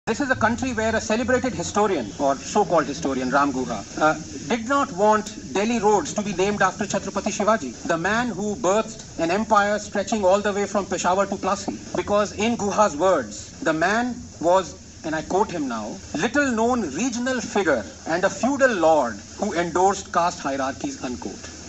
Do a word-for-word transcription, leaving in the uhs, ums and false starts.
This is a country where a celebrated historian, or so-called historian, Ram Guha, uh, did not want Delhi roads to be named after Chhatrapati Shivaji, the man who birthed an empire stretching all the way from Peshawar to Plassey. Because in Guha's words, the man was, and I quote him now, little known regional figure and a feudal lord who endorsed caste hierarchies, unquote.